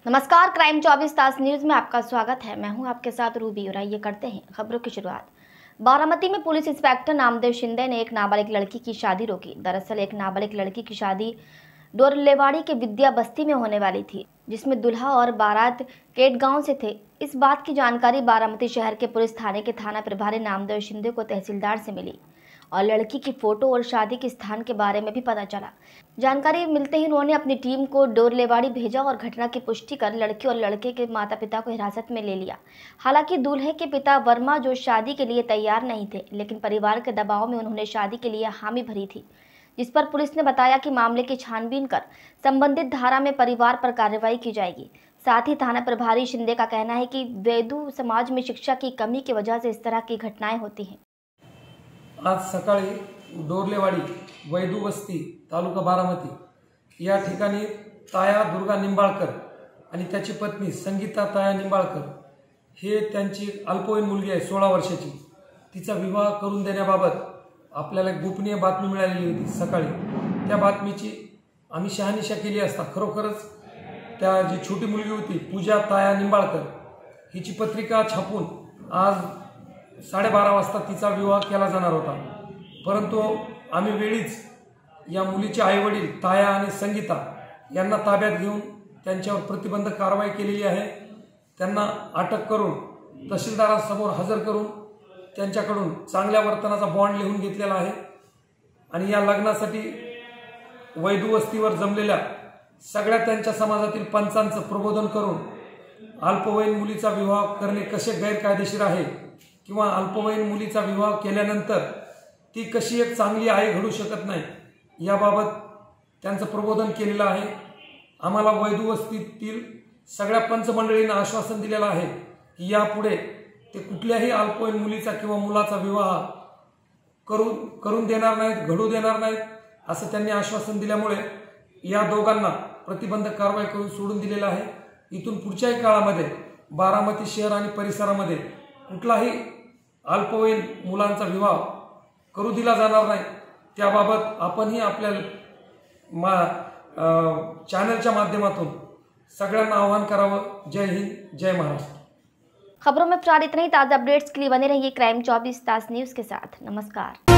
नमस्कार, क्राइम 24 तास न्यूज में आपका स्वागत है। मैं हूं आपके साथ रूबी और आइए करते हैं खबरों की शुरुआत। बारामती में पुलिस इंस्पेक्टर नामदेव शिंदे ने एक नाबालिग लड़की की शादी रोकी। दरअसल एक नाबालिग लड़की की शादी डोरलेवाड़ी के विद्या बस्ती में होने वाली थी, जिसमें दुल्हा और बारात केट गांव से थे। इस बात की जानकारी बारामती शहर के पुलिस थाने के थाना प्रभारी नामदेव शिंदे को तहसीलदार से मिली और लड़की की फोटो और शादी के स्थान के बारे में भी पता चला। जानकारी मिलते ही उन्होंने अपनी टीम को डोरलेवाड़ी भेजा और घटना की पुष्टि कर लड़की और लड़के के माता पिता को हिरासत में ले लिया। हालांकि दूल्हे के पिता वर्मा जो शादी के लिए तैयार नहीं थे, लेकिन परिवार के दबाव में उन्होंने शादी के लिए हामी भरी थी, जिस पर पुलिस ने बताया कि मामले की छानबीन कर संबंधित धारा में परिवार पर कार्रवाई की जाएगी। साथ ही थाना प्रभारी शिंदे का कहना है कि वैदू समाज में शिक्षा की कमी की वजह से इस तरह की घटनाएं होती हैं। आज सकाळी डोरलेवाडी वैदू वस्ती तालुका बारामती या ठिकाणी ताया दुर्गा निंबाळकर आणि त्याची पत्नी संगीता ताया निंबाळकर हे त्यांची अल्पवयीन मुलगी आहे 16 वर्षाची। तिचा विवाह करून देण्याबाबत आपल्याला गोपनीय बातमी मिळालेली होती सकाळी। त्या बातमीची आम्ही शहानिशा केली असता खरोखरच त्या जी छोटी मुलगी होती पूजा ताया निंबाळकर हिची पत्रिका छापून आज 12:30 वाजता तिचा विवाह केला जाणार होता, परंतु आम्ही वेळीच या मुलीचे आईवडील ताया आणि संगीता यांना ताब्यात घेऊन त्यांच्यावर प्रतिबंधक कारवाई केलेली आहे। त्यांना अटक करून तहसीलदारांसमोर हजर करून त्यांच्याकडून चांगल्या वर्तनाचा बॉन्ड लिहून घेतलेला आहे आणि या लग्नासाठी वैदू वस्तीवर जमलेल्या सगळ्या त्यांच्या समाजातील पंचांचं प्रबोधन करून अल्पवयीन मुलीचा विवाह करणे कसे गैरकायदेशीर आहे किंवा अल्पवयीन मुलीचा विवाह केल्यानंतर ती कशी एक चांगली आई घडू शकत नाही याबाबत त्यांचं प्रबोधन केलेलं आहे। आम्हाला वैदू वस्तीतील सगळ्या पंचमंडळींना आश्वासन दिलेलं आहे की यापुढे ते कुठल्याही अल्पवयीन मुलीचा किंवा मुलाचा विवाह करून देणार नाहीत, घडू देणार नाहीत असं त्यांनी आश्वासन दिल्यामुळे या दोघांना प्रतिबंधक कारवाई करून सोडून दिलेलं आहे। इथून पुढच्याही काळामध्ये बारामती शहर आणि परिसरामध्ये कुठलाही अल्पवयीन मुलांचा विवाह करू दिला जाणार नाही। त्याबाबत आपणही आपल्या चॅनलच्या माध्यमातून सगळ्यांना आवाहन करावं। जय हिंद, जय महाराष्ट्र। खबरों में फिलहाल इतना ही। ताज़ा अपडेट्स के लिए बने रहिए क्राइम 24 तास न्यूज़ के साथ। नमस्कार।